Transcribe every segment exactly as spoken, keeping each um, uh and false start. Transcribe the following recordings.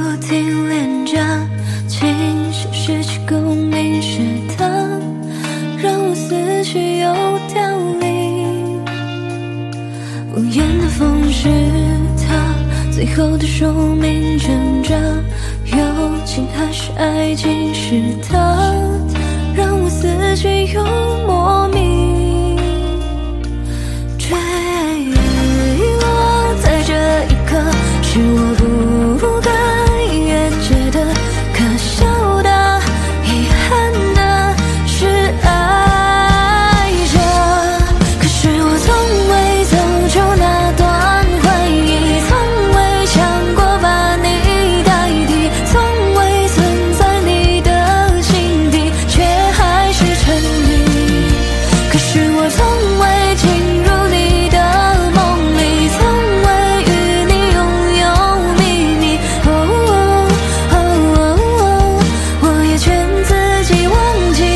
停脸颊，情绪失去共鸣是他，让我思绪有条理。无言的风是他，最后的寿命挣扎，友情还是爱情是他，让我思绪有莫名。坠落在这一刻，是我不该越界的，可笑的，遗憾的，是爱着。可是我从未走出那段回忆，从未想过把你代替，从未存在你的心底，却还是沉溺。可是我从未进入你的梦里，从未与你拥有秘密。哦哦哦哦，我也劝自己忘记。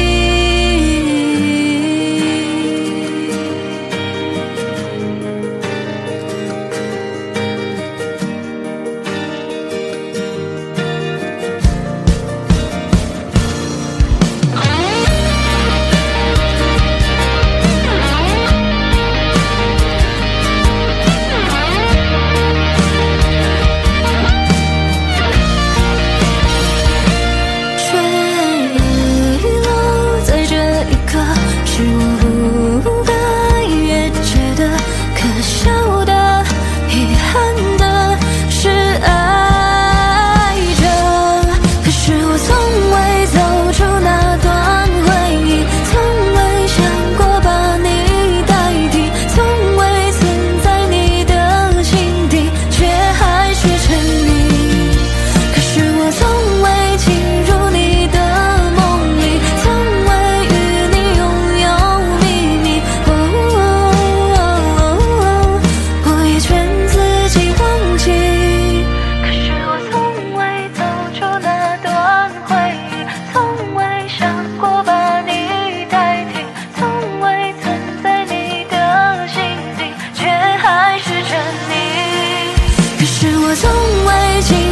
坠落在这一刻，是我不该越界的，可笑的，遗憾的，是爱着。可是我从未走出那段回忆，从未想过把你代替，从未存在你的心底，却还是沉溺。可是我从未进入你的梦里，从未与你拥有秘密。哦哦哦，我也劝自己忘记。可是我从未走出那段回忆，从未想过把你代替，从未存在你的心底，却还是沉溺。可是我从未进